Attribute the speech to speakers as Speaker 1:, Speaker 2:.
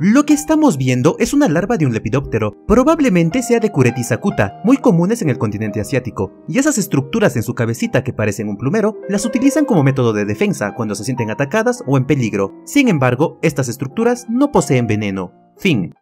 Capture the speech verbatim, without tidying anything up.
Speaker 1: Lo que estamos viendo es una larva de un lepidóptero, probablemente sea de Curetis acuta, muy comunes en el continente asiático, y esas estructuras en su cabecita que parecen un plumero, las utilizan como método de defensa cuando se sienten atacadas o en peligro. Sin embargo, estas estructuras no poseen veneno. Fin.